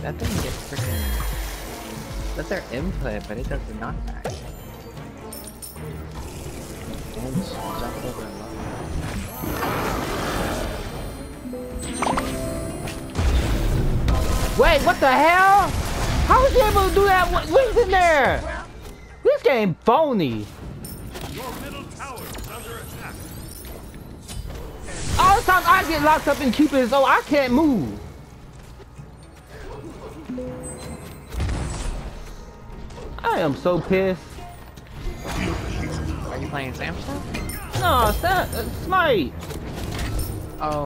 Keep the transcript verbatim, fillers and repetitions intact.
That thing gets freaking. That's their input, but it does the knockback. And jump over and look. Wait, what the hell? How was he able to do that? What, what's in there? This game phony. Your middle tower is under attack. All the time I get locked up in Cupid, so I can't move. I am so pissed. Are you playing Samsung? No, Sam, uh, Smite.